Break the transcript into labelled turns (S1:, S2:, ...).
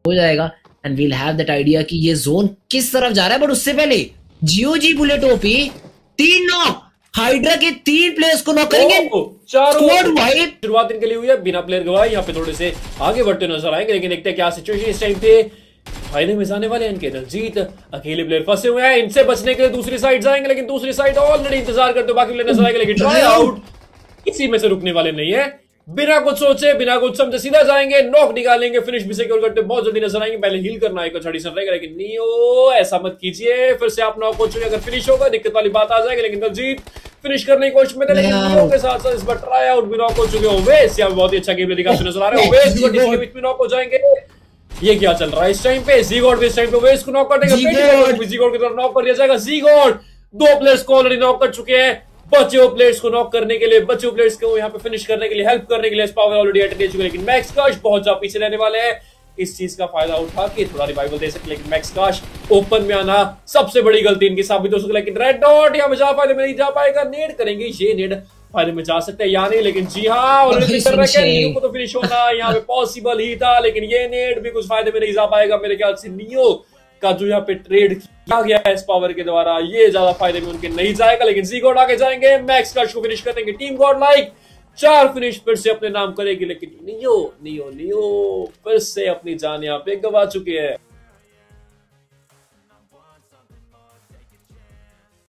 S1: हो जाएगा and we'll have that idea कि ये जोन किस तरफ जा रहा है। बट उससे पहले जियोजी बुलेट ओपी 3 नॉक, हाइड्रा के 3 प्लेयर्स को नॉक करेंगे।
S2: स्क्वाड वाइप शुरुआत इनके लिए हुई है, बिना प्लेयर गवाए यहाँ पे थोड़े से आगे बढ़ते नजर आएंगे, लेकिन देखते हैं क्या सिचुएशन इस टाइम पे। फायदे में जाने वाले हैं इनके दलजीत, अकेले प्लेयर फंसे हुए हैं, इनसे बचने के लिए दूसरी साइड जाएंगे, लेकिन दूसरी साइड ऑलरेडी इंतजार करते बाकी प्लेयर नजर आएंगे, लेकिन ट्राई आउट किसी में से रुकने वाले नहीं है। बिना कुछ सोचे बिना कुछ समझे सीधा जाएंगे, नॉक निकालेंगे, फिनिश भी सिक्योर करते बहुत जल्दी नजर आएंगे। पहले हील करना एक अच्छा डिसीजन रहेगा, लेकिन नियो ऐसा मत कीजिए, फिर से आप नॉक हो चुके, अगर फिनिश होगा दिक्कत वाली बात आ जाएगी। लेकिन दलजीत फिनिश करने की कोशिश में थे, लेकिन नियो के साथ साथ इस बार ट्राई आउट भी नॉक हो चुके हो। ओवेस यहाँ बहुत ही अच्छा गेम दिखाते नजर आ रहा है, ओवेस इसके बीच में नॉक हो जाएंगे। ये क्या चल रहा है इस टाइम पे, ज़ीगोड भी इस टाइम पे ओवेस को नॉक कर देगा, ज़ीगोड की तरफ नॉक कर दिया जाएगा। ज़ीगोड 2 प्लेयर्स को ऑलरेडी नॉक कर चुके हैं, बचे हुए प्लेयर्स को नॉक करने के लिए, बचे हुए प्लेयर्स को यहाँ पे फिनिश करने के लिए, हेल्प करने के लिए पावर ऑलरेडी अटैक दे चुके हैं, लेकिन मैक्स काश बहुत ज्यादा पीछे रहने वाले हैं। इस चीज का फायदा उठा के थोड़ा रिवाइवल दे सकते, लेकिन मैक्स काश ओपन में आना सबसे बड़ी गलती इनकी साबित हो सकती है। लेकिन रेड डॉट यहाँ में जा पाएगा, नहीं जा पाएगा, नेड करेंगे, ये नेड फायदे में जा सकते हैं या नहीं, लेकिन जी हाँ ऑलरेडी कर रखे नियो को तो फिनिश होना यहाँ पे पॉसिबल ही था, लेकिन ये नेड भी कुछ फायदे में नहीं जा पाएगा। मेरे ख्याल से नियो का जो यहाँ पे ट्रेड किया गया है इस पावर के द्वारा, ये ज्यादा फायदे में उनके नहीं जाएगा, लेकिन ज़ीगोड आगे जाएंगे, मैक्स काश को फिनिश करेंगे। टीम गॉड लाइक 4 फिनिश फिर से अपने नाम करेगी, लेकिन नियो नियो नियो फिर से अपनी जान यहाँ पे गवा चुके हैं।